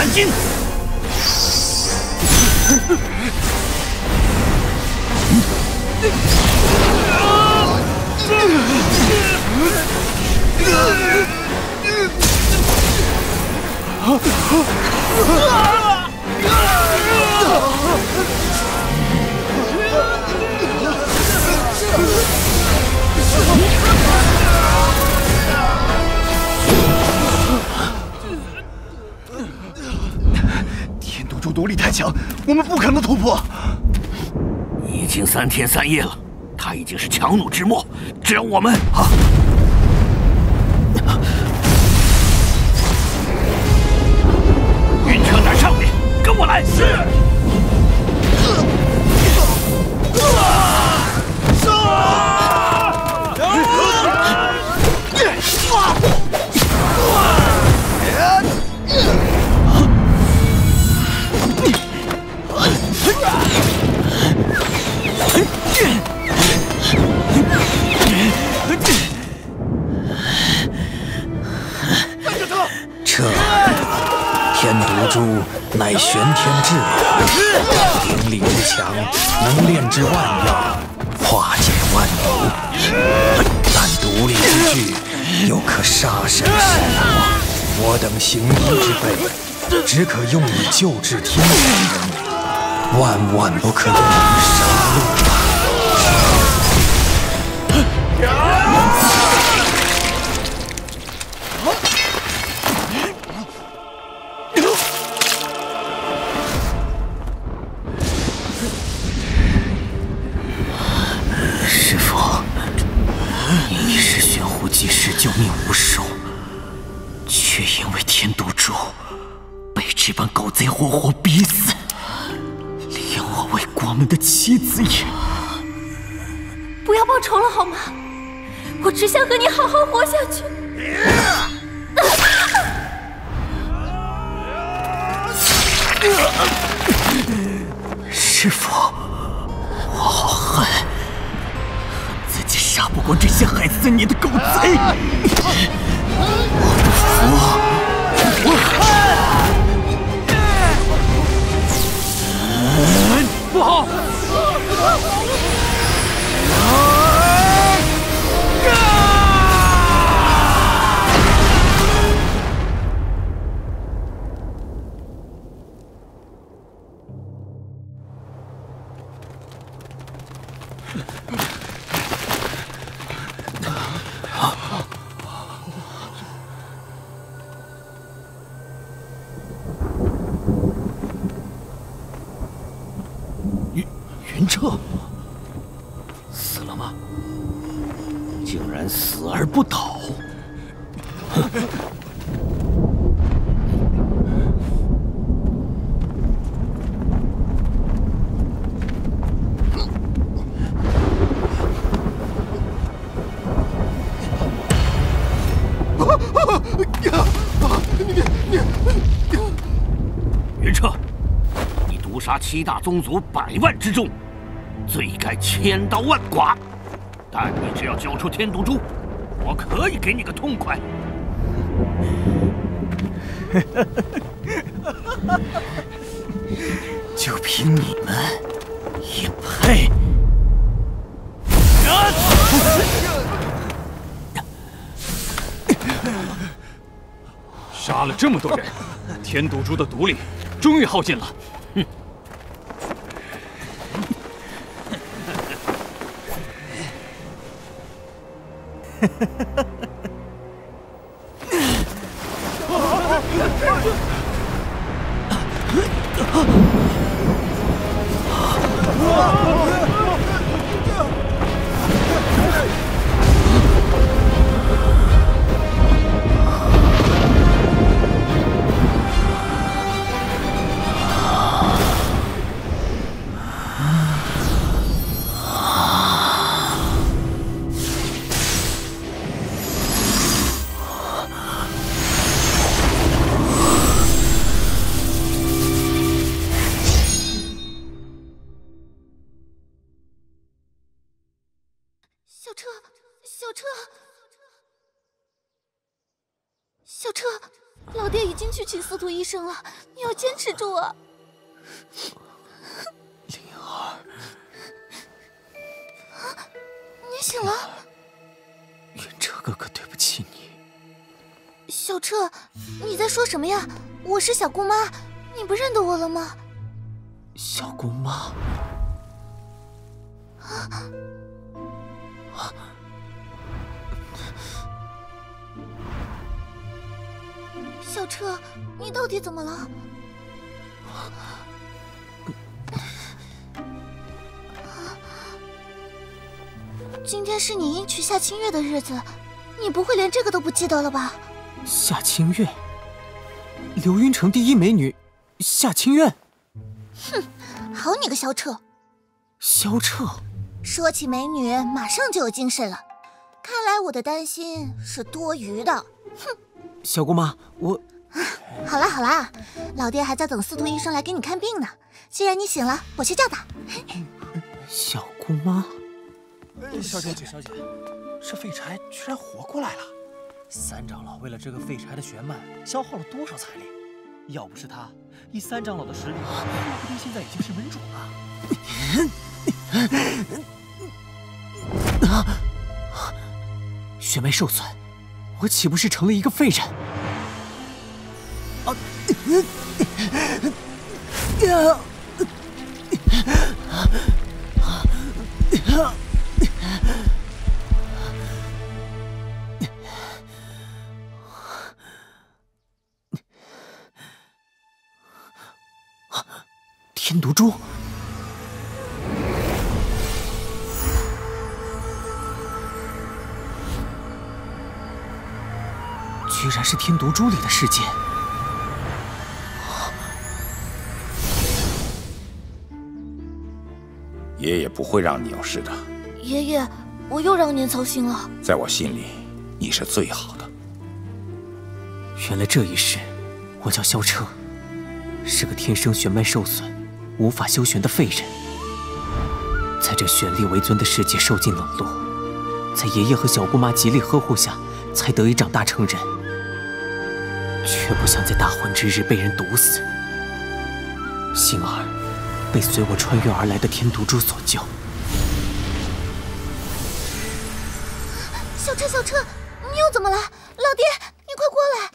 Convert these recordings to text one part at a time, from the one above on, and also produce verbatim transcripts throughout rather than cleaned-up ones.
残金。 天毒株毒力太强，我们不可能突破。 已经三天三夜了，他已经是强弩之末，只要我们啊！ 晕车在上面，跟我来！是。 这天毒株乃玄天之流，灵力之强，能炼制万药，化解万毒。但毒力之巨，又可杀身食活。我等行医之辈，只可用以救治天下人，万万不可用于杀戮啊！ 师父，你是玄狐济世，救命无数，却因为天毒株被这帮狗贼活活逼死，连我为国门的妻子也…… 不要报仇了好吗？我只想和你好好活下去。 师父，我好恨。 自己杀不过这些害死你的狗贼，我不服，我恨！不好！云云彻死了吗？竟然死而不倒！云彻，你毒杀七大宗族百万之众，罪该千刀万剐。但你只要交出天毒株，我可以给你个痛快。就凭你们，也配？ 杀了这么多人，天毒株的毒力终于耗尽了。哼！ 小彻，老爹已经去请司徒医生了，你要坚持住啊！ 灵儿， 啊，你醒了。 云彻哥哥对不起你。 小彻，你在说什么呀？我是小姑妈，你不认得我了吗？ 小姑妈。啊啊！ 小彻，你到底怎么了？今天是你迎娶夏清月的日子，你不会连这个都不记得了吧？ 夏清月，流云城第一美女，夏清月。 哼，好你个萧彻！ 萧彻， 说起美女，马上就有精神了。看来我的担心是多余的。哼， 小姑妈，我…… 好啦好啦，老爹还在等司徒医生来给你看病呢。既然你醒了，我去叫他。 小姑妈， 小姐姐，小姐，这废柴居然活过来了！三长老为了这个废柴的玄脉，消耗了多少财力？要不是他，以三长老的实力，说不定现在已经是门主了。啊！玄脉受损，我岂不是成了一个废人？啊！呀！天毒珠，居然是天毒珠里的世界。 爷爷不会让你有事的。 爷爷，我又让您操心了。 在我心里，你是最好的。 原来这一世，我叫萧彻，是个天生玄脉受损、无法修玄的废人，在这玄力为尊的世界受尽冷落，在爷爷和小姑妈极力呵护下，才得以长大成人，却不想在大婚之日被人毒死，幸而被随我穿越而来的天毒珠所救。 小彻，小彻，你又怎么了？老爹，你快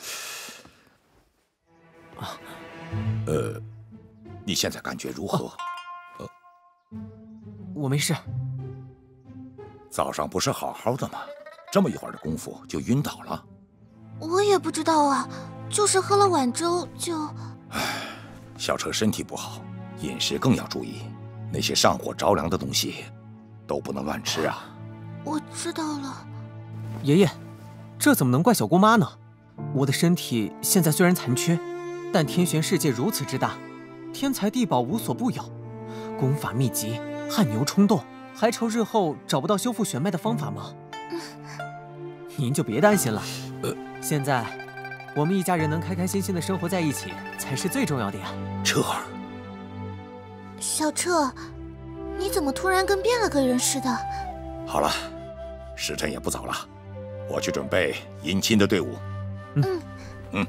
过来！ 啊，呃，你现在感觉如何？ 呃，我没事。 早上不是好好的吗？这么一会儿的功夫就晕倒了？ 我也不知道啊，就是喝了碗粥就…… 唉，小彻身体不好，饮食更要注意，那些上火着凉的东西都不能乱吃啊。 我知道了。 爷爷，这怎么能怪小姑妈呢？我的身体现在虽然残缺，但天玄世界如此之大，天材地宝无所不有，功法秘籍、汗牛充栋，还愁日后找不到修复玄脉的方法吗？嗯、您就别担心了。呃，现在我们一家人能开开心心的生活在一起，才是最重要的呀。 彻儿， 小彻，你怎么突然跟变了个人似的？ 好了，时辰也不早了，我去准备迎亲的队伍。 嗯嗯。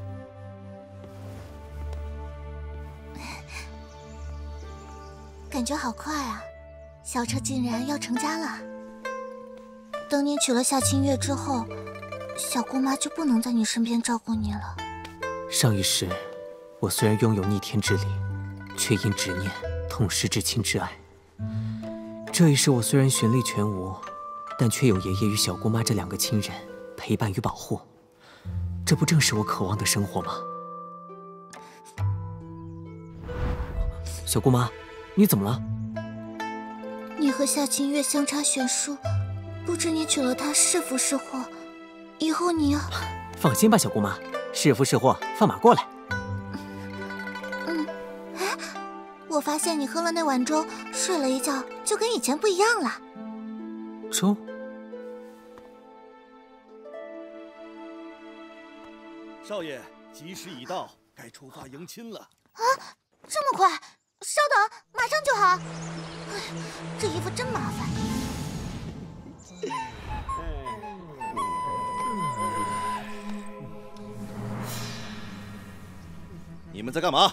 感觉好快啊，小彻竟然要成家了。等你娶了夏清月之后，小姑妈就不能在你身边照顾你了。 上一世，我虽然拥有逆天之力，却因执念痛失至亲之爱。这一世，我虽然玄力全无，但却有爷爷与小姑妈这两个亲人陪伴与保护，这不正是我渴望的生活吗？小姑妈，你怎么了？ 你和夏清月相差悬殊，不知你娶了她是福是祸。以后你要…… 放心吧，小姑妈，是福是祸，放马过来。 嗯，哎，我发现你喝了那碗粥，睡了一觉，就跟以前不一样了。 粥？ 少爷，吉时已到，该出发迎亲了。 啊，这么快？稍等，马上就好。哎，这衣服真麻烦。 们在干嘛？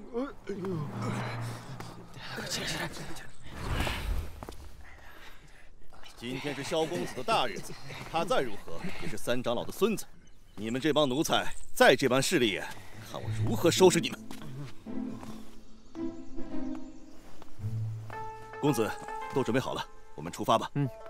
今天是萧公子的大日子，他再如何也是三长老的孙子。你们这帮奴才再这般势利眼，看我如何收拾你们！公子，都准备好了，我们出发吧。 嗯。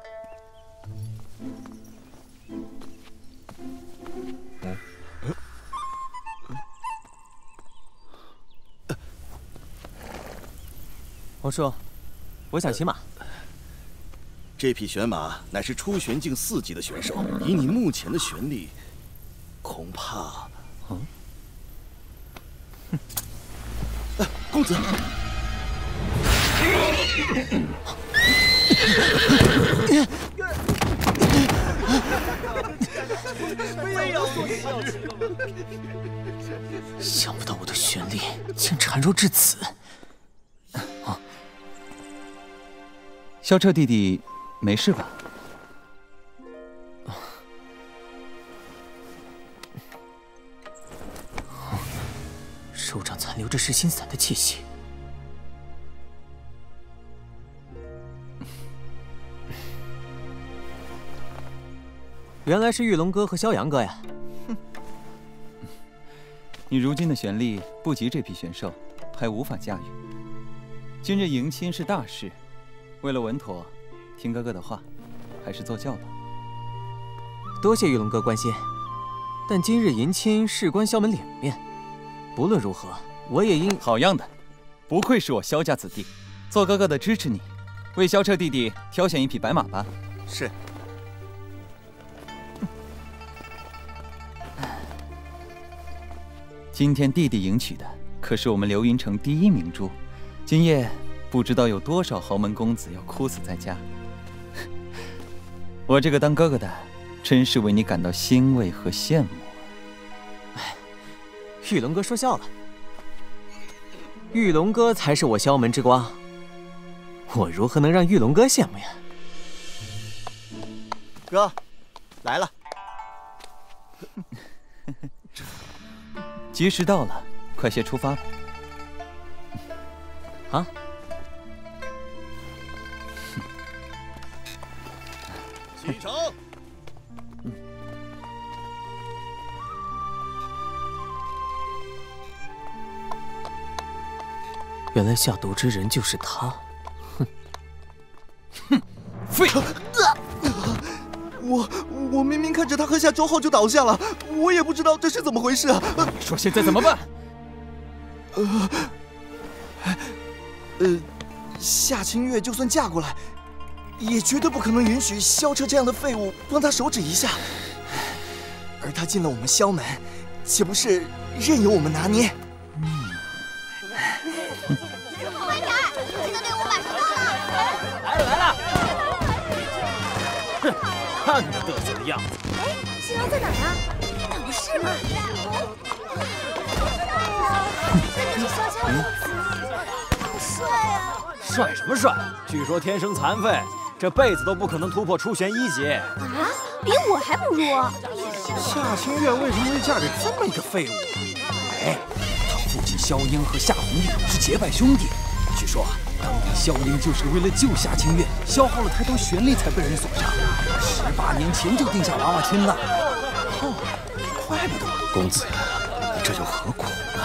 王叔，我想骑马。 这匹玄马乃是出玄境四级的玄兽，以你目前的玄力，恐怕……嗯。呃、公子。 想不到我的玄力竟孱弱至此。啊！ 萧彻弟弟，没事吧？ 手掌残留着噬心散的气息。原来是玉龙哥和萧阳哥呀！ 哼，你如今的玄力不及这匹玄兽，还无法驾驭。今日迎亲是大事，为了稳妥，听哥哥的话，还是坐轿吧。 多谢玉龙哥关心，但今日迎亲事关萧门脸面，不论如何，我也应…… 好样的，不愧是我萧家子弟，做哥哥的支持你，为萧彻弟弟挑选一匹白马吧。 是。 今天弟弟迎娶的可是我们流云城第一明珠，今夜不知道有多少豪门公子要哭死在家。我这个当哥哥的，真是为你感到欣慰和羡慕。 哎，玉龙哥说笑了，玉龙哥才是我萧门之光，我如何能让玉龙哥羡慕呀？ 哥，来了。 吉时到了，快些出发吧。 啊！ 启程。 嗯。原来下毒之人就是他。哼！ 哼！废物！ 我我明明看着他喝下粥后就倒下了，我也不知道这是怎么回事啊！ 你说现在怎么办？ 呃，呃，夏清月就算嫁过来，也绝对不可能允许萧彻这样的废物帮他手指一下。而他进了我们萧门，岂不是任由我们拿捏？嗯。 快点，这个队伍马上到了！ 来了来了！哼！看你嘚瑟的样子。 哎，新郎在哪儿啊？哪不是吗？这就是萧家公子，好帅啊！ 帅什么帅？据说天生残废，这辈子都不可能突破出玄一级。 啊，比我还不如。 夏清月为什么会嫁给这么一个废物？哎，他父亲萧英和夏红玉是结拜兄弟。据说啊，当年萧英就是为了救夏清月，消耗了太多玄力才被人所杀。十八年前就定下娃娃亲了。哦，怪不得。 公子，你这又何苦呢？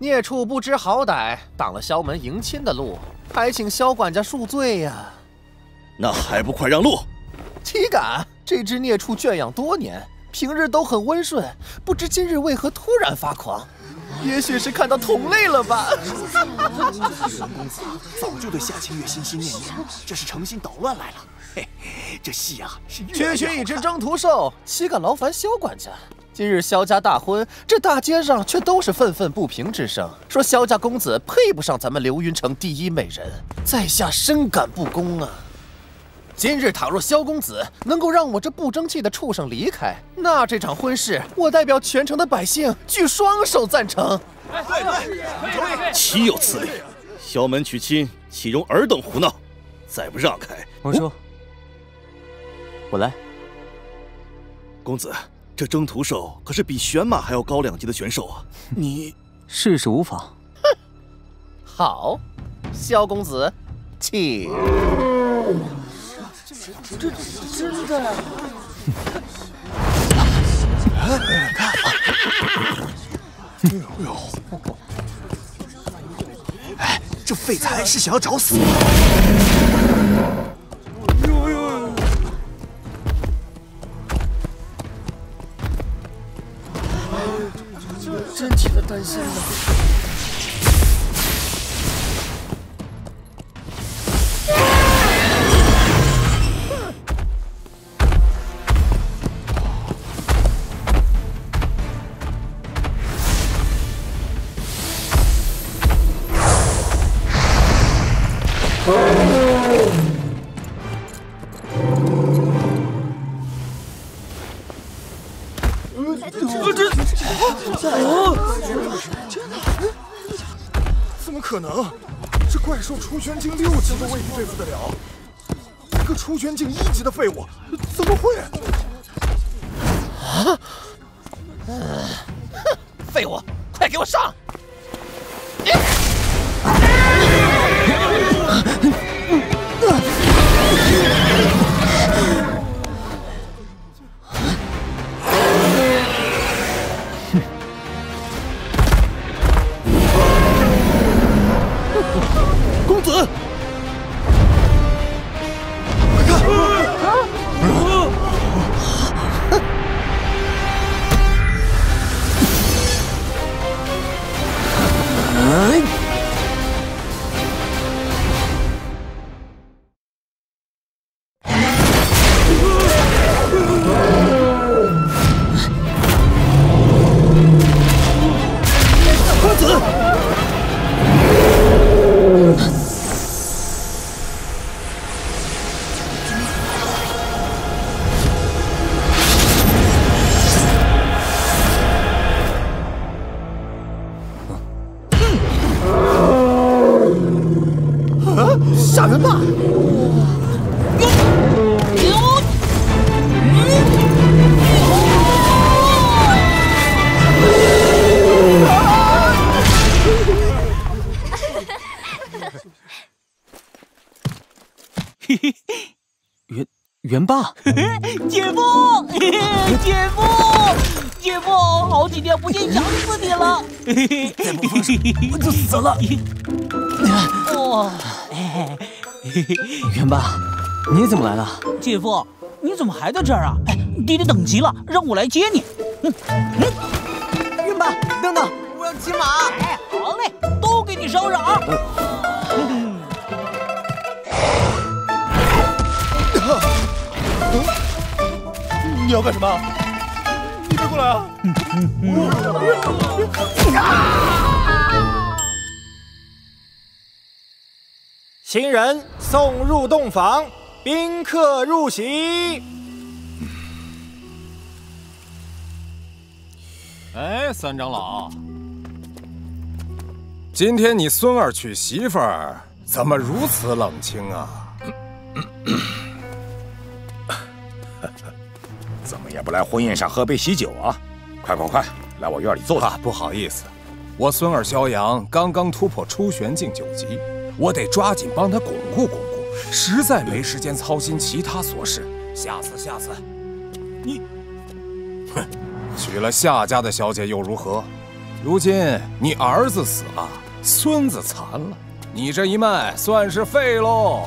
孽畜不知好歹，挡了萧门迎亲的路，还请萧管家恕罪呀！ 那还不快让路！ 岂敢！这只孽畜圈养多年，平日都很温顺，不知今日为何突然发狂？也许是看到同类了吧？ 玄公子早就对夏清月心心念念，这是诚心捣乱来了。嘿，这戏啊是越来越好看。 区区一只征途兽，岂敢劳烦萧管家？今日萧家大婚，这大街上却都是愤愤不平之声，说萧家公子配不上咱们流云城第一美人，在下深感不公啊！今日倘若萧公子能够让我这不争气的畜生离开，那这场婚事我代表全城的百姓举双手赞成。 对对，岂有此理！萧门娶亲，岂容尔等胡闹？再不让开， 王叔，我来。 公子，这征途兽可是比玄马还要高两级的玄兽啊！你试试无妨。 哼，好，萧公子，请。 这真的呀！ 哎，看， 哎呦，哎，这废材是想要找死！呦呦！真替他担心了。 怎么可能？这怪兽出玄境六级都未必对付得了，一个出玄境一级的废物，怎么会？ 啊！嗯，哼，废物，快给我上！ 公子， 快看！ 哎！ 公子。 吓人吧！ 嘿嘿，元元霸， 姐夫，姐夫，姐夫，好几天不见，想死你了！ 再不放手，我就死了。 哇， 元霸，你怎么来了？ 姐夫，你怎么还在这儿啊？哎，弟弟等急了，让我来接你。嗯嗯， 元霸，等等，我要骑马。 哎，好嘞，都给你捎上啊。嗯你要干什么？你别过来啊！ 新人送入洞房，宾客入席。 哎，三长老，今天你孙儿娶媳妇儿，怎么如此冷清啊？ 怎么也不来婚宴上喝杯喜酒啊？快快快，来我院里坐坐。 啊，不好意思，我孙儿萧阳刚刚突破出玄境九级，我得抓紧帮他巩固巩固，实在没时间操心其他琐事。下次，下次，你，哼，娶了夏家的小姐又如何？ 如今你儿子死了，孙子残了，你这一脉算是废喽。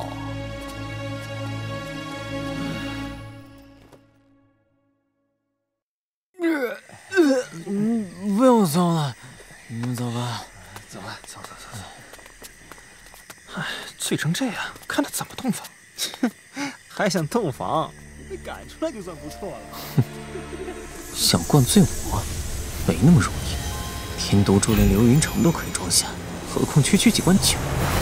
嗯，不用送了，你们走吧。 走吧，走走走走。哎，醉成这样，看他怎么洞房。 还想洞房？被赶出来就算不错了。 想灌醉我，没那么容易。天毒珠连流云城都可以装下，何况区区几罐酒？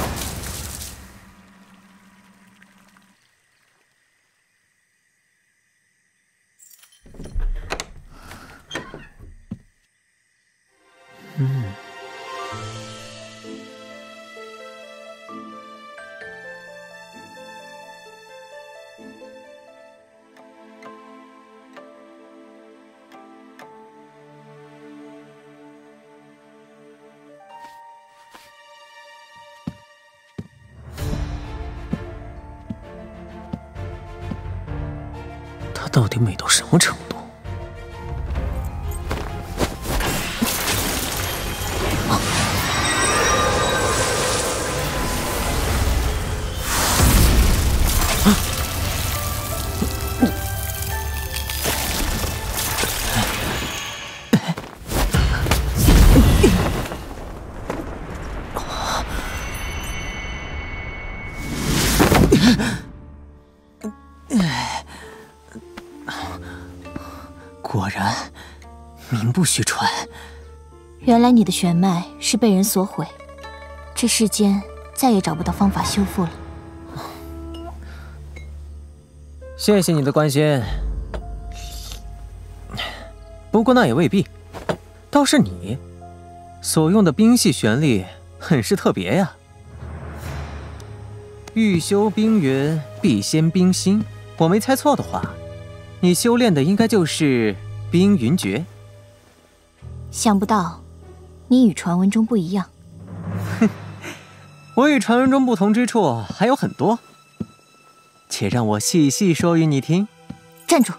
嗯。它到底美到什么程度？果然，名不虚传。 原来你的血脉是被人所毁，这世间再也找不到方法修复了。 谢谢你的关心，不过那也未必。倒是你所用的冰系玄力很是特别呀。欲修冰云，必先冰心。我没猜错的话，你修炼的应该就是冰云诀。 想不到，你与传闻中不一样。 哼，我与传闻中不同之处还有很多，且让我细细说与你听。 站住！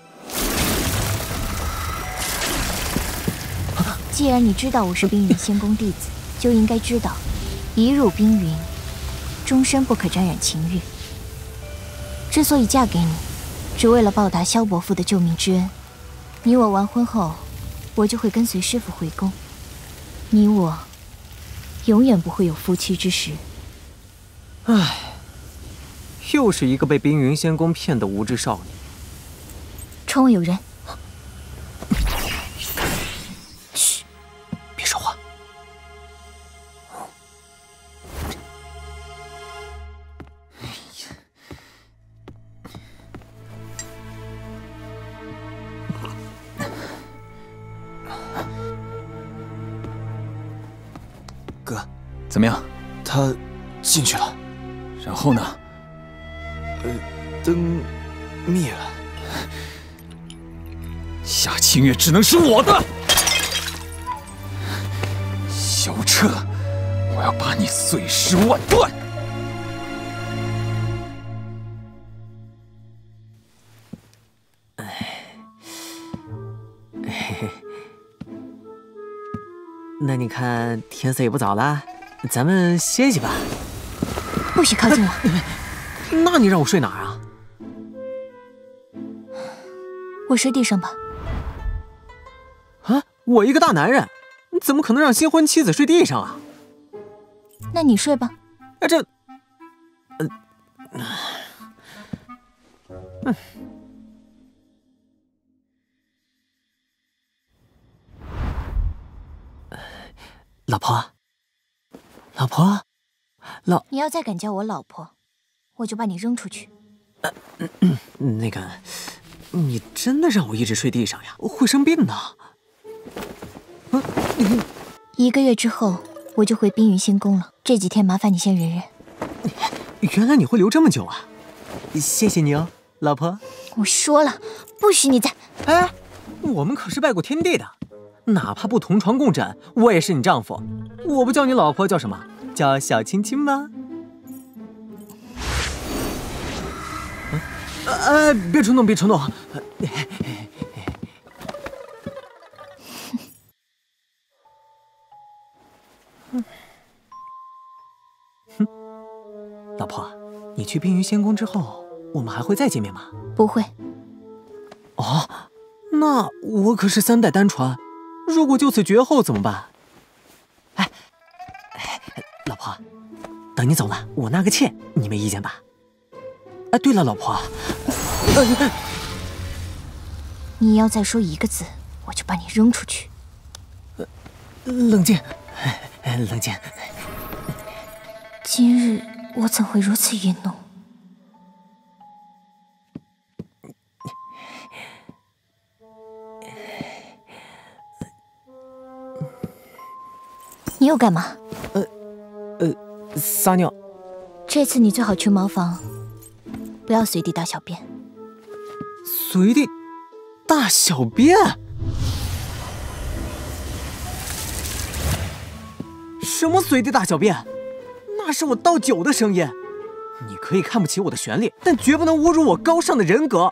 既然你知道我是冰云仙宫弟子，就应该知道，一入冰云，终身不可沾染情欲。之所以嫁给你，只为了报答萧伯父的救命之恩。你我完婚后，我就会跟随师父回宫。你我永远不会有夫妻之实。 唉，又是一个被冰云仙宫骗的无知少女。 窗外有人。 嘘，别说话。 哥，怎么样？ 他进去了。 然后呢？ 呃，灯灭了。 夏清月只能是我的。萧彻，我要把你碎尸万段！ 那你看天色也不早了，咱们歇息吧。 不许靠近我！ 那你让我睡哪儿啊？ 我睡地上吧。 啊，我一个大男人，怎么可能让新婚妻子睡地上啊？ 那你睡吧。 啊，这……呃，嗯。老婆，老婆，老…… 你要再敢叫我老婆，我就把你扔出去。 呃，嗯嗯、那个，你真的让我一直睡地上呀？我会生病的。 啊、一个月之后，我就回冰云仙宫了。这几天麻烦你先忍忍。 原来你会留这么久啊！谢谢你哦，老婆。 我说了，不许你再…… 哎，我们可是拜过天地的。哪怕不同床共枕，我也是你丈夫。我不叫你老婆，叫什么？叫小青青吗？呃、呃，别冲动，别冲动。 哼，老婆，你去冰云仙宫之后，我们还会再见面吗？ 不会。 哦，那我可是三代单传，如果就此绝后怎么办？哎，哎，老婆，等你走了，我纳个妾，你没意见吧？哎，对了，老婆，呃、 你要再说一个字，我就把你扔出去。 呃、冷静，冷静。 今日我怎会如此愚弄？你又干嘛？ 呃，呃，撒尿。 这次你最好去茅房，不要随地大小便。 随地大小便？什么随地大小便？那是我倒酒的声音。你可以看不起我的旋律，但绝不能侮辱我高尚的人格。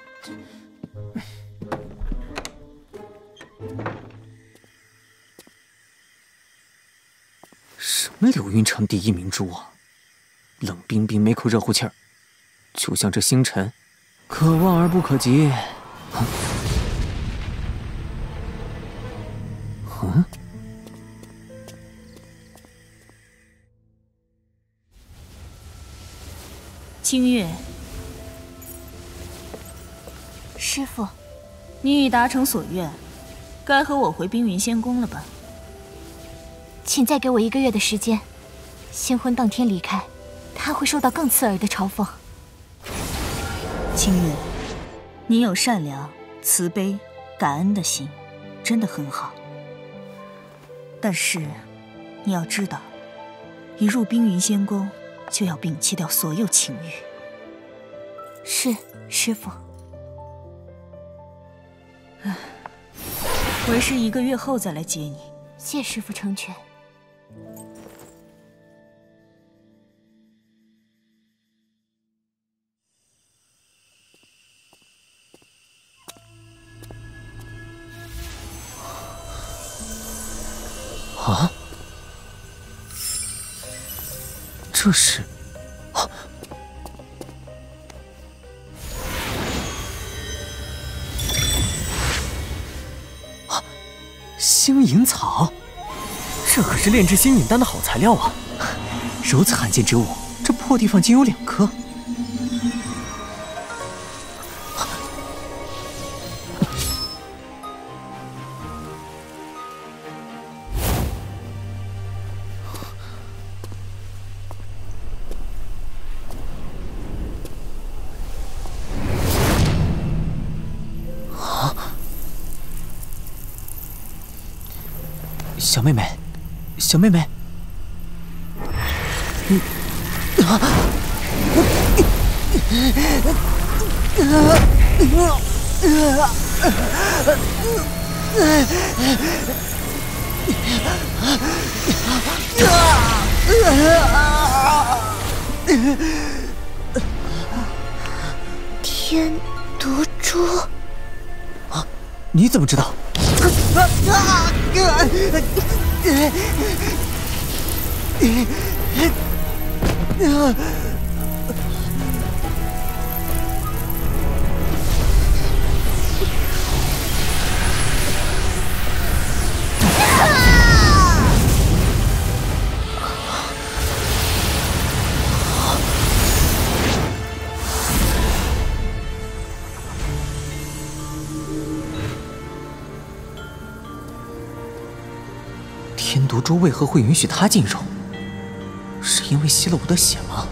什么柳云城第一明珠啊，冷冰冰没口热乎气儿，就像这星辰，可望而不可及。啊嗯。 清月， 师父， 你已达成所愿，该和我回冰云仙宫了吧？ 请再给我一个月的时间，新婚当天离开，他会受到更刺耳的嘲讽。 清月，你有善良、慈悲、感恩的心，真的很好。但是，你要知道，一入冰云仙宫，就要摒弃掉所有情欲。 是，师父。 唉，为师一个月后再来接你。 谢师父成全。 啊！这是啊！啊！星银草，这可是炼制仙引丹的好材料啊！如此罕见之物，这破地方竟有两颗。小妹妹，小妹妹，你啊！ 天毒珠啊！你怎么知道？天毒珠为何会允许他进入？是因为吸了我的血吗？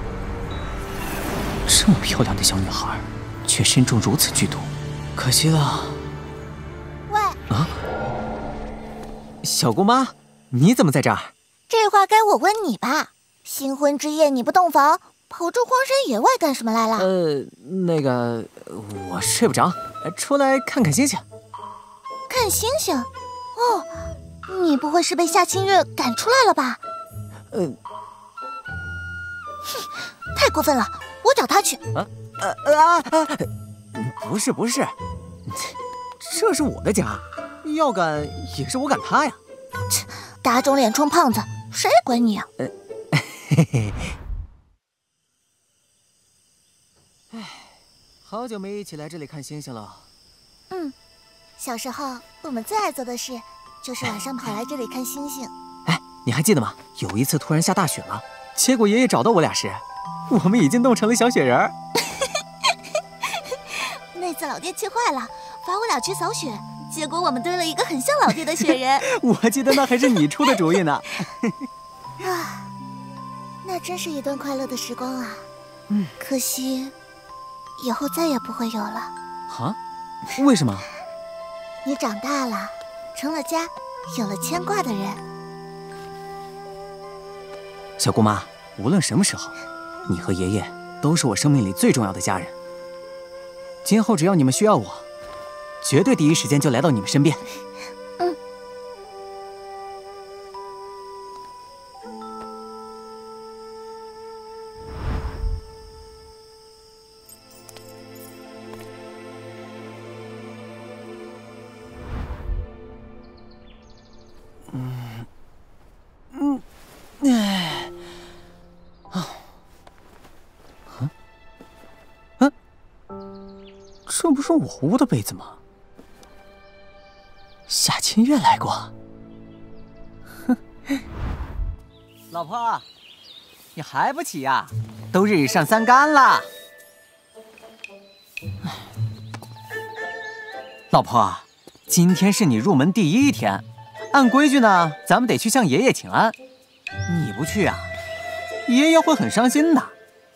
这么漂亮的小女孩，却身中如此剧毒，可惜了。 喂， 啊，小姑妈，你怎么在这儿？ 这话该我问你吧。新婚之夜你不洞房，跑这荒山野外干什么来了？ 呃，那个，我睡不着，出来看看星星。 看星星？哦。你不会是被夏清月赶出来了吧？ 呃， 哼，太过分了！我找他去。 啊呃啊啊！不是不是，这是我的家，要赶也是我赶他呀。 切，打肿脸充胖子， 谁管你啊？ 呃，嘿嘿。哎，好久没一起来这里看星星了。 嗯，小时候我们最爱做的事就是晚上跑来这里看星星。 哎，你还记得吗？有一次突然下大雪了，结果爷爷找到我俩时，我们已经冻成了小雪人儿。 那次老爹气坏了，罚我俩去扫雪，结果我们堆了一个很像老爹的雪人。 我记得那还是你出的主意呢。 啊，那真是一段快乐的时光啊！ 嗯， 可惜以后再也不会有了。 啊？为什么？ 你长大了，成了家，有了牵挂的人。 小姑妈，无论什么时候，你和爷爷都是我生命里最重要的家人。今后只要你们需要我，绝对第一时间就来到你们身边。 嗯。 嗯嗯，哎，啊，嗯嗯。这不是我屋的被子吗？夏清月来过。哼，老婆，你还不起呀？都日上三竿了。老婆，今天是你入门第一天，按规矩呢，咱们得去向爷爷请安。你不去啊，爷爷会很伤心的。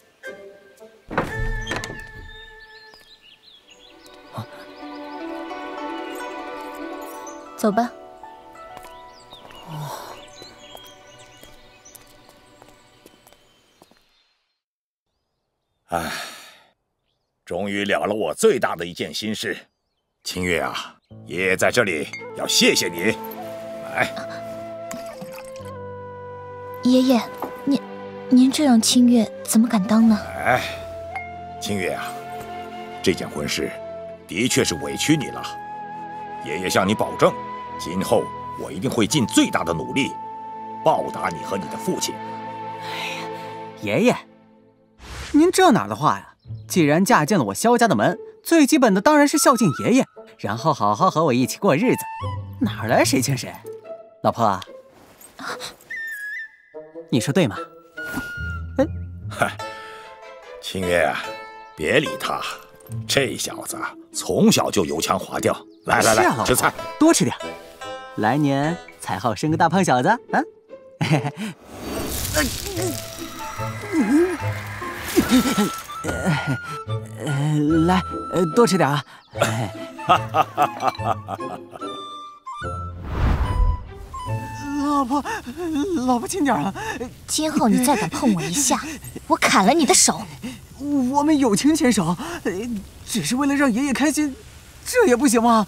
走吧。 唉，终于了了我最大的一件心事。清月啊，爷爷在这里要谢谢你。来， 爷爷，您您这样清月怎么敢当呢？ 哎，清月啊，这件婚事的确是委屈你了。爷爷向你保证，今后我一定会尽最大的努力报答你和你的父亲。 哎呀，爷爷，您这哪儿的话呀？既然嫁进了我萧家的门，最基本的当然是孝敬爷爷，然后好好和我一起过日子，哪来谁欠谁？老婆，你说对吗？ 嗯，嗨，清月啊，别理他，这小子从小就油腔滑调。来来来， 啊、 吃菜， 多吃点，来年才好生个大胖小子啊！来，多吃点啊！老婆，老婆轻点啊！ 今后你再敢碰我一下，我砍了你的手！ 我们友情牵手，只是为了让爷爷开心。这也不行吗？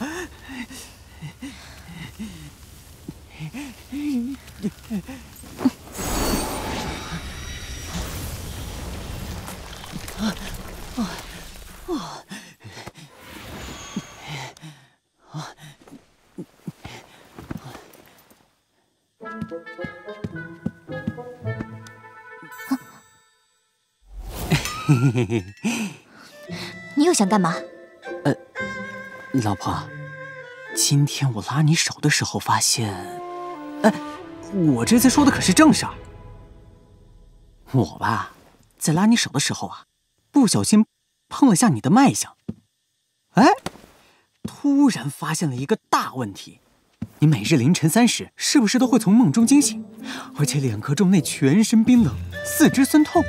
你又想干嘛？ 呃。老婆，今天我拉你手的时候发现，哎，我这次说的可是正事儿。我吧，在拉你手的时候啊，不小心碰了下你的脉象，哎，突然发现了一个大问题：你每日凌晨三时是不是都会从梦中惊醒，而且两刻钟内全身冰冷，四肢酸痛？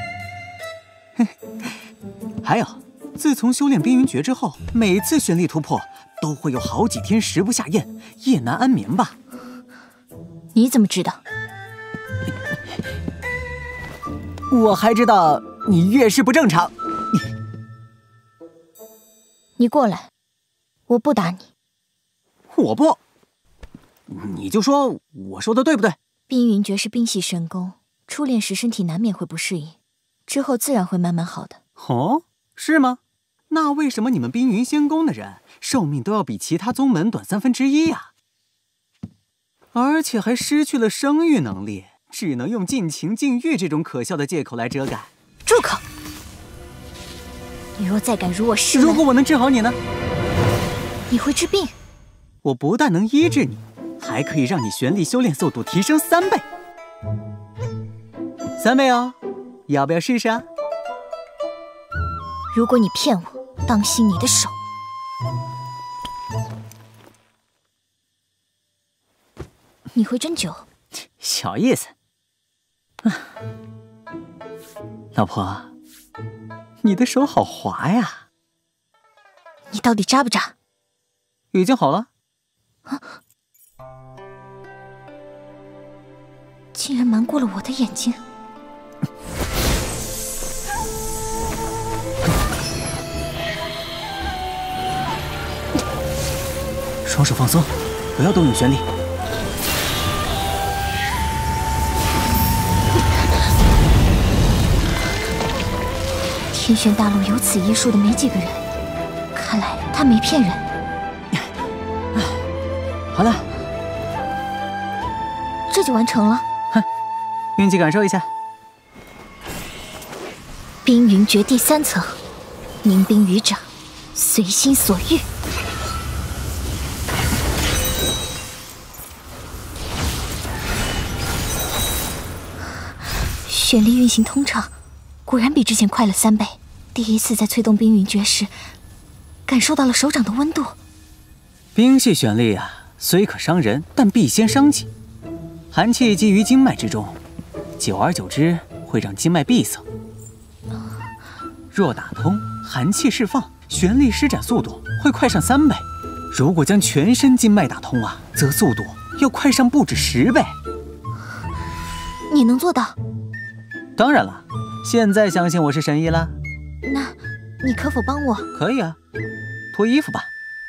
还有。自从修炼冰云诀之后，每次玄力突破都会有好几天食不下咽，夜难安眠吧？ 你怎么知道？ 我还知道你月事不正常。 你过来，我不打你。 我不，你就说我说的对不对？ 冰云诀是冰系神功，初练时身体难免会不适应，之后自然会慢慢好的。 哦，是吗？那为什么你们冰云仙宫的人寿命都要比其他宗门短三分之一呀？而且还失去了生育能力， 只能用尽情禁欲这种可笑的借口来遮盖。 住口！你若再敢辱我师门， 如果我能治好你呢？ 你会治病。 我不但能医治你，还可以让你玄力修炼速度提升三倍。三倍哦，要不要试试啊？ 如果你骗我，当心你的手。你会针灸？ 小意思。老婆，你的手好滑呀。 你到底扎不扎？ 已经好了。 啊！竟然瞒过了我的眼睛。 双手放松，不要动用玄力。 天玄大陆有此医术的没几个人，看来他没骗人。 好了， 这就完成了。 哼，运气感受一下。 冰云诀第三层，凝冰羽掌，随心所欲。玄力运行通畅，果然比之前快了三倍。第一次在催动冰云诀时，感受到了手掌的温度。 冰系玄力啊，虽可伤人，但必先伤己。寒气积于经脉之中，久而久之会让经脉闭塞。若打通，寒气释放，玄力施展速度会快上三倍。如果将全身经脉打通啊，则速度要快上不止十倍。 你能做到？ 当然了，现在相信我是神医了。 那，你可否帮我？ 可以啊，脱衣服吧。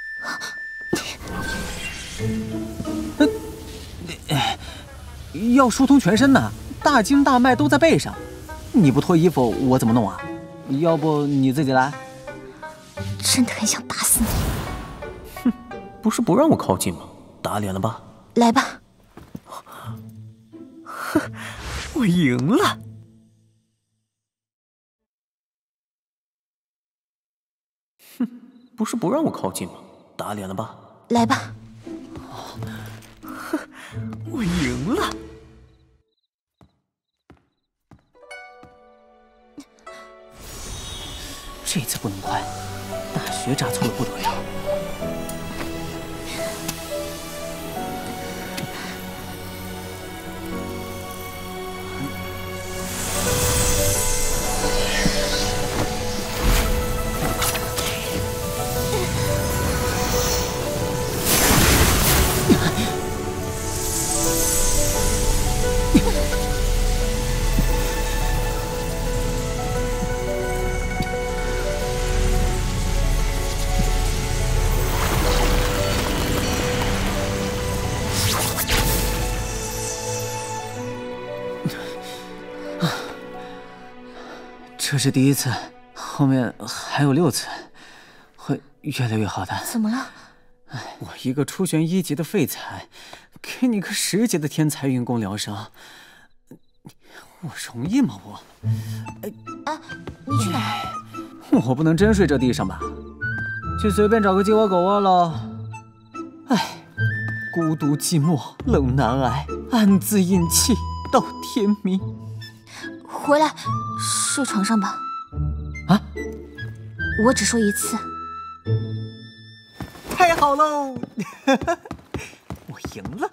呃，要疏通全身呢，大经大脉都在背上，你不脱衣服我怎么弄啊？要不你自己来？ 真的很想打死你。 哼，不是不让我靠近吗？打脸了吧？ 来吧。 哼，我赢了。哼，不是不让我靠近吗？打脸了吧？ 来吧。 哼，我赢了。 这次不能快，大穴扎错了不得了。这是第一次，后面还有六次，会越来越好的。 怎么了？ 我一个初玄一级的废材，给你个十级的天才运功疗伤，我容易吗？我， 哎，你去哪？ 我不能真睡这地上吧？去随便找个鸡窝狗窝喽。哎，孤独寂寞冷难挨，暗自饮气到天明。 回来，睡床上吧。 啊！ 我只说一次。 太好喽！我赢了。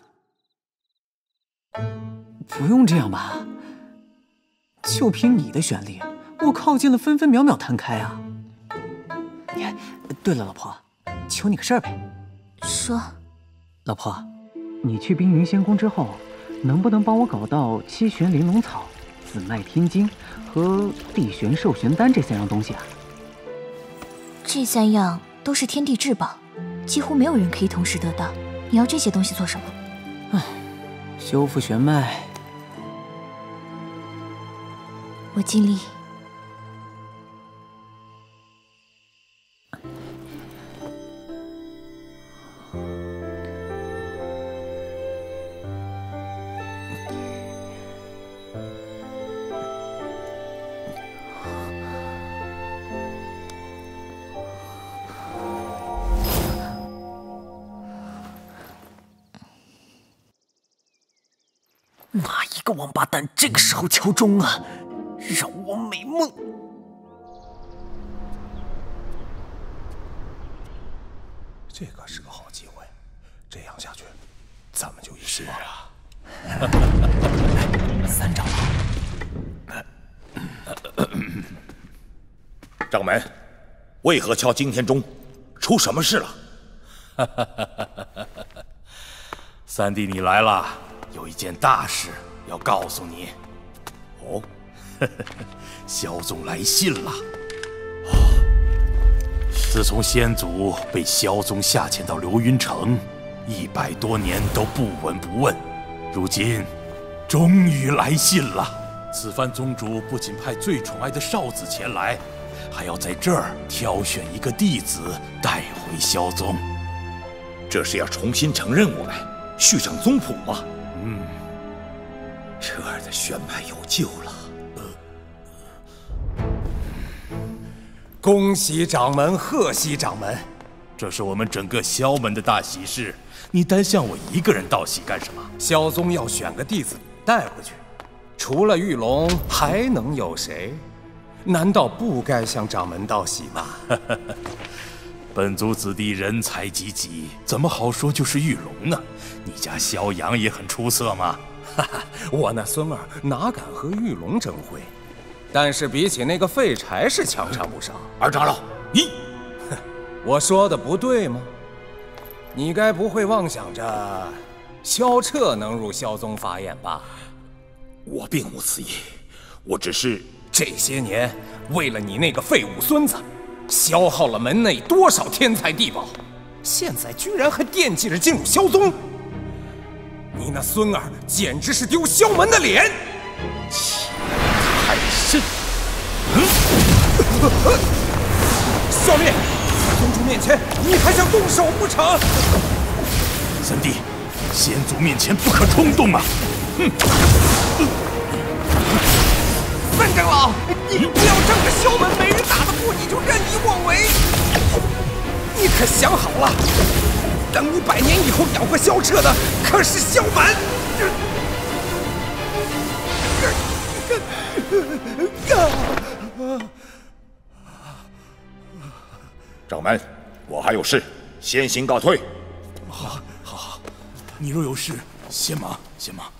不用这样吧？就凭你的玄力，我靠近了分分秒秒弹开啊！对了，老婆，求你个事儿呗。 说。 老婆，你去冰云仙宫之后，能不能帮我搞到七玄玲珑草、紫麦天晶和地玄寿玄丹这三样东西啊？ 这三样都是天地至宝，几乎没有人可以同时得到。你要这些东西做什么？ 唉，修复玄脉。 我尽力。 哪一个王八蛋这个时候敲钟啊？让我美梦。 这个是个好机会，这样下去，咱们就一失是望了。 啊，三长老， 掌门，为何敲惊天钟？出什么事了？ 三弟，你来了，有一件大事要告诉你。 哦， 萧宗来信了。自从先祖被萧宗下遣到流云城，一百多年都不闻不问，如今终于来信了。此番宗主不仅派最宠爱的少子前来，还要在这儿挑选一个弟子带回萧宗。 这是要重新承认我们，续上宗谱吗？ 嗯， 这儿的玄脉有救了。 恭喜掌门，贺喜掌门！ 这是我们整个萧门的大喜事，你单向我一个人道喜干什么？ 萧宗要选个弟子带回去，除了玉龙，还能有谁？难道不该向掌门道喜吗？ 本族子弟人才济济，怎么好说就是玉龙呢？你家萧阳也很出色嘛。 哈哈，我那孙儿哪敢和玉龙争辉？但是比起那个废柴是强上不少。 二长老，你， 我说的不对吗？你该不会妄想着萧彻能入萧宗法眼吧？ 我并无此意，我只是这些年为了你那个废物孙子，消耗了门内多少天才地宝，现在居然还惦记着进入萧宗，你那孙儿简直是丢萧门的脸！ 太甚！ 消灭！宗主面前，你还想动手不成？ 三弟，先祖面前不可冲动啊！哼！ 三长老，你不要仗着萧门没人打得过你就任意妄为！你可想好了，等你百年以后养活萧彻的可是萧门！ 掌门，我还有事，先行告退。 好，好，好，你若有事，先忙，先忙。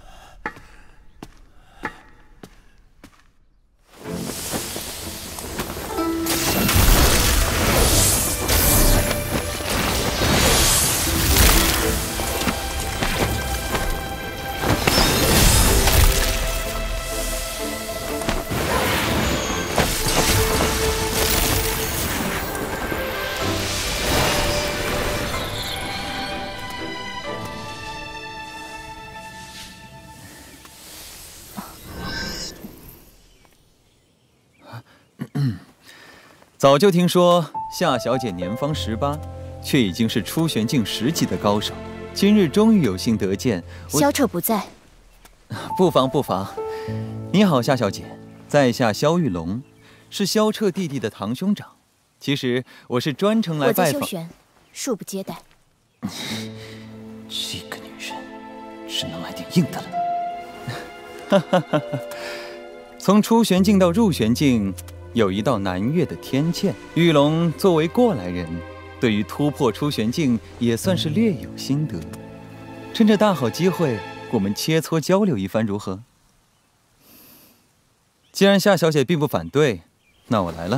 早就听说夏小姐年方十八，却已经是出玄境十级的高手。今日终于有幸得见， 萧彻不在， 不妨不妨。你好，夏小姐，在下萧玉龙，是萧彻弟弟的堂兄长。其实我是专程来拜访。 我在修玄，恕不接待。 这个女人只能来点硬的了。哈哈哈哈！从出玄境到入玄境，有一道难越的天堑。玉龙作为过来人，对于突破出玄境也算是略有心得。趁着大好机会，我们切磋交流一番如何？既然夏小姐并不反对，那我来了。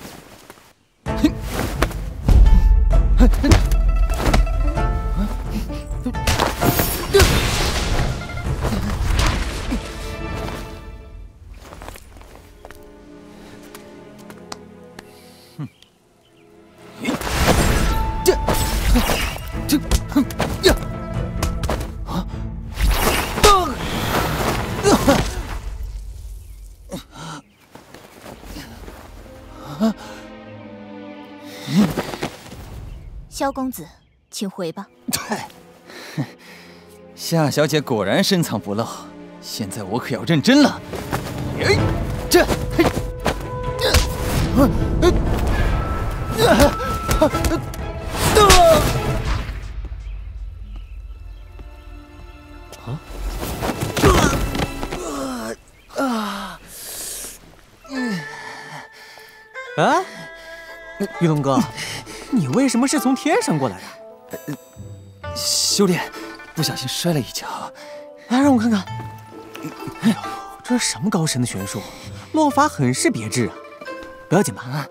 萧公子，请回吧。 夏小姐果然深藏不露，现在我可要认真了。这，啊！ 啊，玉龙哥，你为什么是从天上过来的？ 呃，修炼不小心摔了一跤。 来，让我看看。哎呦，这是什么高深的玄术？落法很是别致啊！不要紧吧？啊，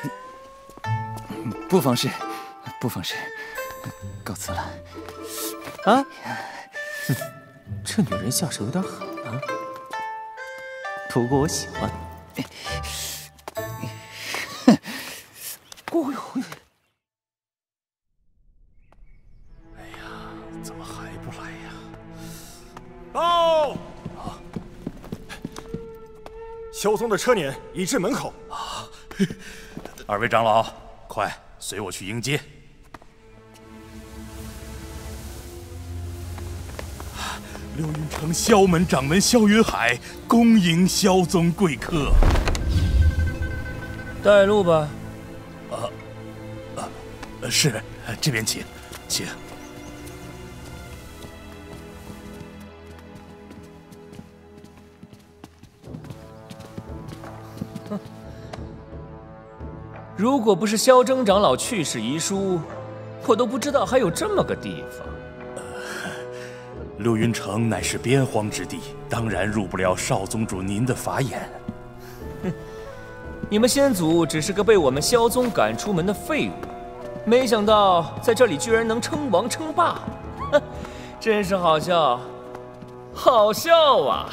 不妨事，不妨事，告辞了。 啊，哼，这女人下手有点狠啊。不过我喜欢。哼，哦呦！ 哎呀，怎么还不来呀？ 到！啊！萧宗的车辇已至门口。 啊！二位长老，快随我去迎接。流云城萧门掌门萧云海恭迎萧宗贵客。 带路吧。 啊啊，是，这边请，请。 哼，如果不是萧征长老去世遗书，我都不知道还有这么个地方。 流云城乃是边荒之地，当然入不了少宗主您的法眼。 哼，你们先祖只是个被我们萧宗赶出门的废物，没想到在这里居然能称王称霸，哼，真是好笑，好笑啊！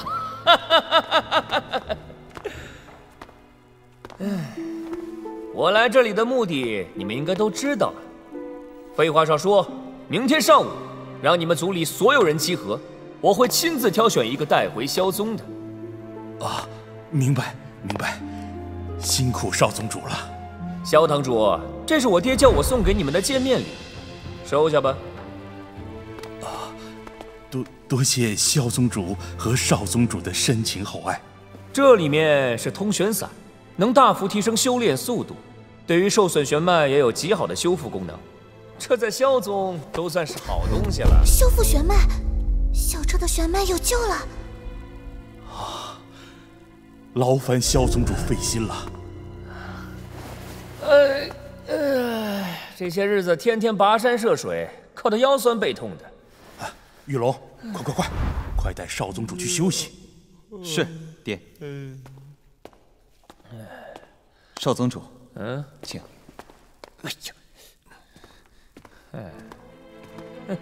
哎，我来这里的目的你们应该都知道了。废话少说，明天上午让你们族里所有人集合，我会亲自挑选一个带回萧宗的。 啊，明白明白，辛苦少宗主了。 萧堂主，这是我爹叫我送给你们的见面礼，收下吧。 啊，多多谢萧宗主和少宗主的深情厚爱。 这里面是通玄散，能大幅提升修炼速度，对于受损玄脉也有极好的修复功能。这在萧宗都算是好东西了。 修复玄脉，小车的玄脉有救了。 啊，劳烦萧宗主费心了。 呃呃，这些日子天天跋山涉水，搞得腰酸背痛的。 啊，玉龙，快快快，快带少宗主去休息。 是，爹。 嗯。 少宗主， 嗯， 请。 哎呀。哎，哼，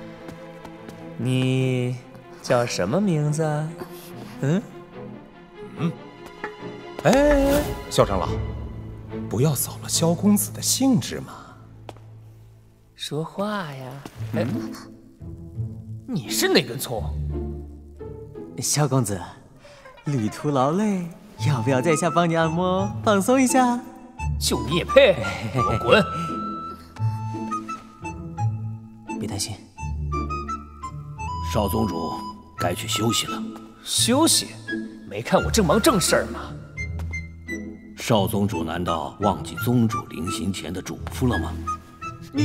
你叫什么名字啊？嗯嗯，哎，萧长老，不要扫了萧公子的兴致嘛。 说话呀！哎，你是哪根葱？ 萧公子，旅途劳累，要不要在下帮你按摩放松一下？ 就你也配？给我滚！ 别担心， 少宗主该去休息了。 休息？没看我正忙正事儿吗？ 少宗主难道忘记宗主临行前的嘱咐了吗？ 你，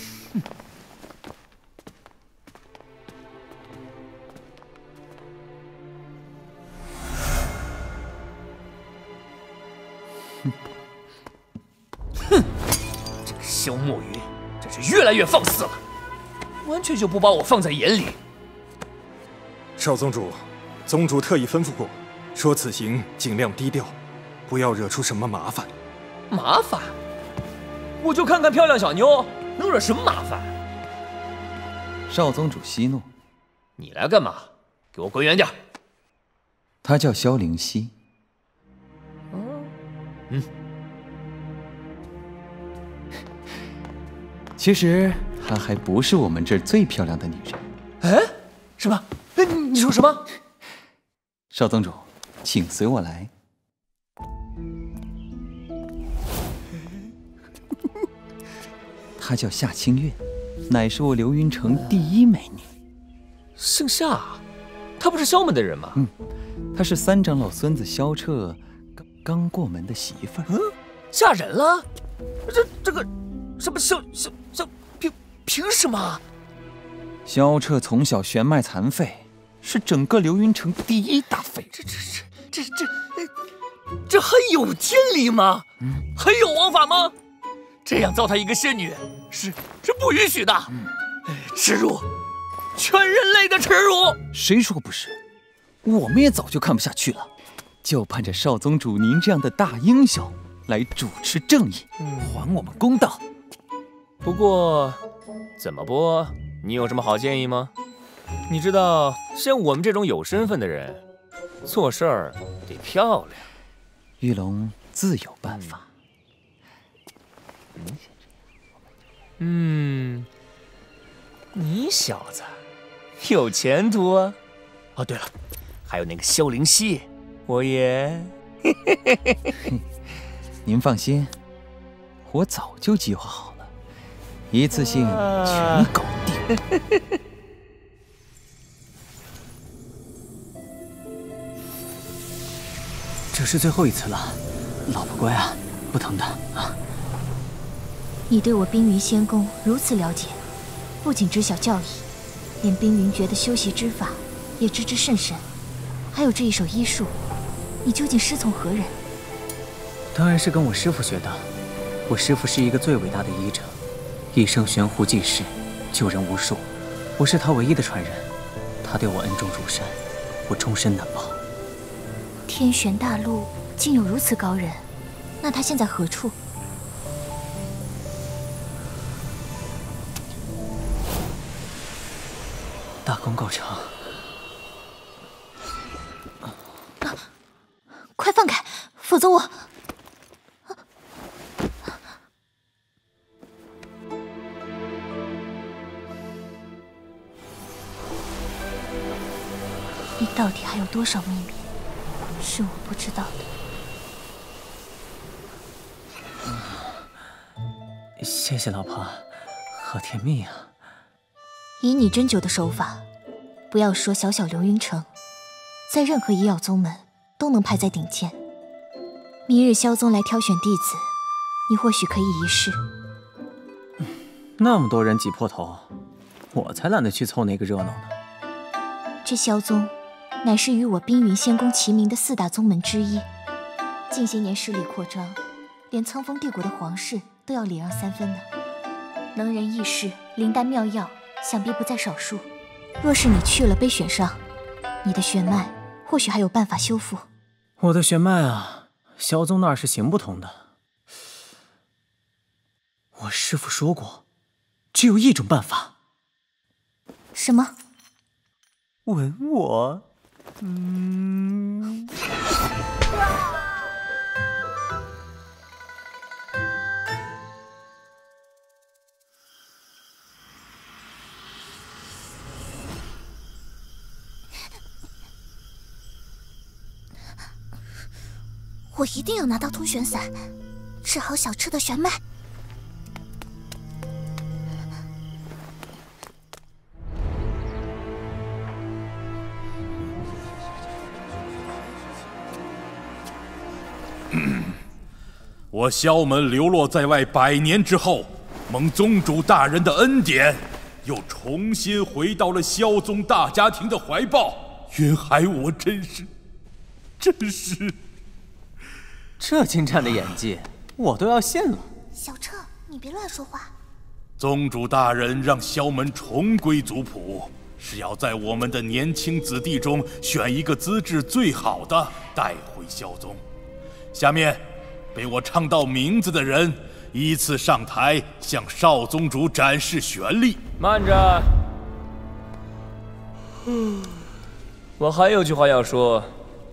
哼，这个萧墨云真是越来越放肆了。完全就不把我放在眼里。 少宗主，宗主特意吩咐过，说此行尽量低调，不要惹出什么麻烦。 麻烦？我就看看漂亮小妞，能惹什么麻烦？ 少宗主息怒。 你来干嘛？给我滚远点！ 他叫萧灵溪。 嗯嗯。 其实。她还不是我们这儿最漂亮的女人。 哎，什么？哎，你说什么？ 少宗主，请随我来。她叫夏清月，乃是我流云城第一美女。 姓夏，她不是萧门的人吗？ 嗯，她是三长老孙子萧彻刚刚过门的媳妇儿。 嗯，嫁人了？这这个什么萧萧萧？凭什么？ 萧彻从小玄脉残废，是整个流云城第一大废物。 这这这这这这还有天理吗？嗯， 还有王法吗？这样糟蹋一个仙女是是不允许的，耻辱，全人类的耻辱！ 谁说不是？我们也早就看不下去了，就盼着少宗主您这样的大英雄来主持正义，还我们公道。 不过，怎么播？你有什么好建议吗？你知道，像我们这种有身份的人，做事儿得漂亮。 玉龙自有办法。 嗯，你小子有前途啊！哦，对了，还有那个萧灵溪，我也…… 您放心，我早就计划好了，一次性全搞定。 这是最后一次了，老婆乖啊，不疼的啊。 你对我冰云仙宫如此了解，不仅知晓教义，连冰云诀的修习之法也知之甚深，还有这一手医术，你究竟师从何人？ 当然是跟我师父学的。我师父是一个最伟大的医者，一生悬壶济世，救人无数。我是他唯一的传人，他对我恩重如山，我终身难报。 天玄大陆竟有如此高人，那他现在何处？ 大功告成。 啊！快放开，否则我……你到底还有多少秘密，是我不知道的？谢谢老婆，好甜蜜啊！ 以你针灸的手法，不要说小小流云城，在任何医药宗门都能排在顶尖。明日萧宗来挑选弟子，你或许可以一试。 那么多人挤破头，我才懒得去凑那个热闹呢。 这萧宗乃是与我冰云仙宫齐名的四大宗门之一，近些年势力扩张，连苍风帝国的皇室都要礼让三分呢。能人异士、灵丹妙药，想必不在少数。若是你去了被选上，你的血脉或许还有办法修复。 我的血脉啊，萧宗那儿是行不通的。我师父说过，只有一种办法。 什么？ 吻我。嗯。 我一定要拿到通玄散，治好小赤的玄脉。 我萧门流落在外百年之后，蒙宗主大人的恩典，又重新回到了萧宗大家庭的怀抱。云海，我真是，真是。 这精湛的演技，我都要信了。 小彻，你别乱说话。 宗主大人让萧门重归族谱，是要在我们的年轻子弟中选一个资质最好的带回萧宗。下面，被我唱到名字的人依次上台，向少宗主展示玄力。 慢着，我还有句话要说。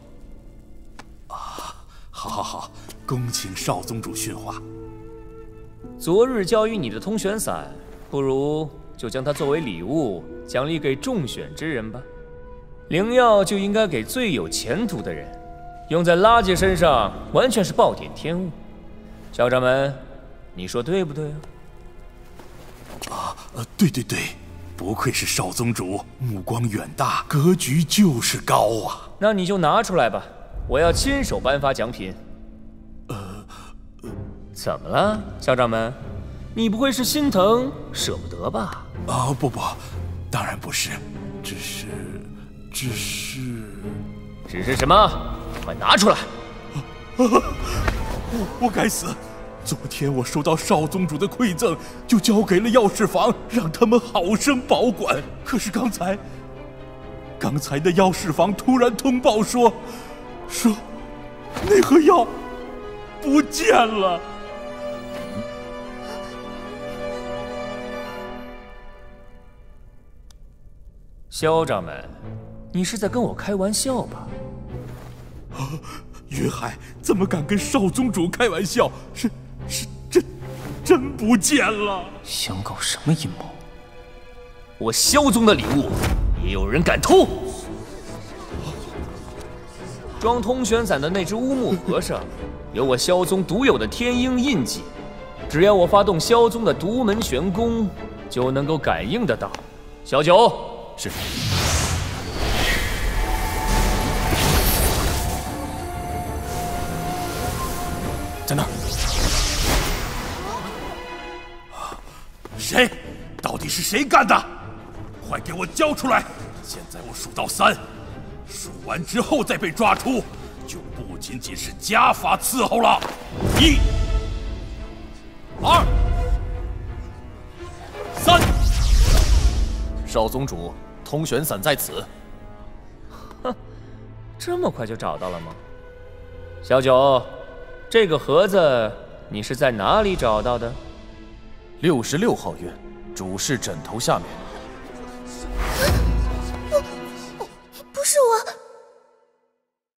好好好，恭请少宗主训话。 昨日交予你的通玄散，不如就将它作为礼物奖励给中选之人吧。灵药就应该给最有前途的人，用在垃圾身上完全是暴殄天物。小掌门，你说对不对啊？ 啊，呃，对对对，不愧是少宗主，目光远大，格局就是高啊。 那你就拿出来吧。我要亲手颁发奖品。 呃，呃怎么了，小掌门？你不会是心疼舍不得吧？ 啊，不不，当然不是，只是，只是， 只是什么？快拿出来！ 我我该死， 昨天我收到少宗主的馈赠，就交给了药师坊，让他们好生保管。可是刚才，刚才那药师坊突然通报说，说那盒药不见了。 校长们，你是在跟我开玩笑吧？ 啊，云海怎么敢跟少宗主开玩笑？是是真真不见了！ 想搞什么阴谋？我萧宗的礼物也有人敢偷？装通玄伞的那只乌木盒上有我萧宗独有的天鹰印记，只要我发动萧宗的独门玄功，就能够感应得到。小九。是。 在那儿。谁？到底是谁干的？快给我交出来！现在我数到三，数完之后再被抓出，就不仅仅是家法伺候了。一、二、三。 少宗主。通玄伞在此。 哼，这么快就找到了吗？小九，这个盒子你是在哪里找到的？ 六十六号院，主事枕头下面。